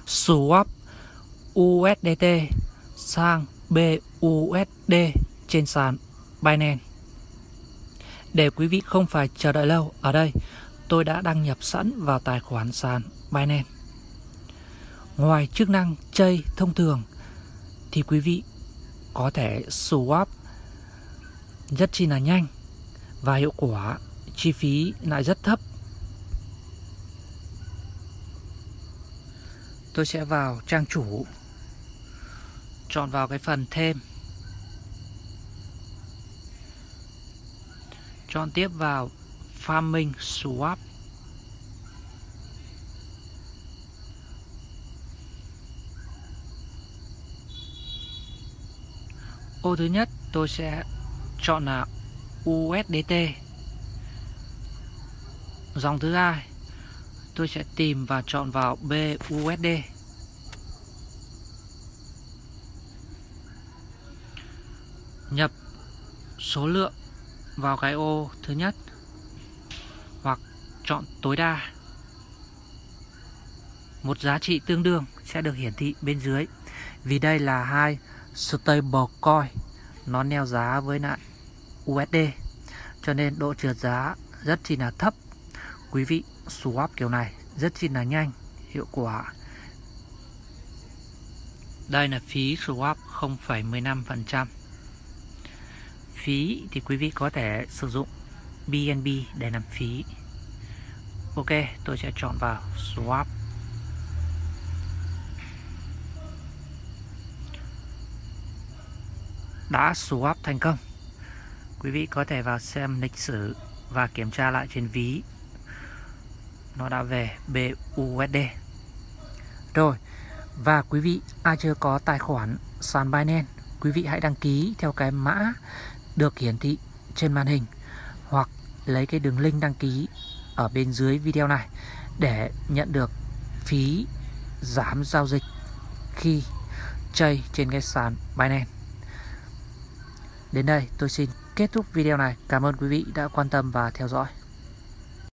swap USDT sang BUSD trên sàn Binance. Để quý vị không phải chờ đợi lâu, ở đây tôi đã đăng nhập sẵn vào tài khoản sàn Binance. Ngoài chức năng trade thông thường thì quý vị có thể swap rất chi là nhanh và hiệu quả, chi phí lại rất thấp. Tôi sẽ vào trang chủ, chọn vào cái phần thêm, chọn tiếp vào Farming Swap. Ô thứ nhất tôi sẽ chọn là USDT. Dòng thứ hai tôi sẽ tìm và chọn vào BUSD. Nhập số lượng vào cái ô thứ nhất hoặc chọn tối đa. Một giá trị tương đương sẽ được hiển thị bên dưới. Vì đây là hai stablecoin, nó neo giá với lại USD, cho nên độ trượt giá rất chi là thấp. Quý vị swap kiểu này rất chi là nhanh, hiệu quả. Đây là phí swap 0,15%. Phí thì quý vị có thể sử dụng BNB để làm phí. Ok, tôi sẽ chọn vào swap. Đã swap thành công. Quý vị có thể vào xem lịch sử và kiểm tra lại trên ví, nó đã về BUSD rồi. Và quý vị ai chưa có tài khoản sàn Binance, quý vị hãy đăng ký theo cái mã được hiển thị trên màn hình, hoặc lấy cái đường link đăng ký ở bên dưới video này để nhận được phí giảm giao dịch khi trade trên cái sàn Binance. Đến đây tôi xin kết thúc video này. Cảm ơn quý vị đã quan tâm và theo dõi.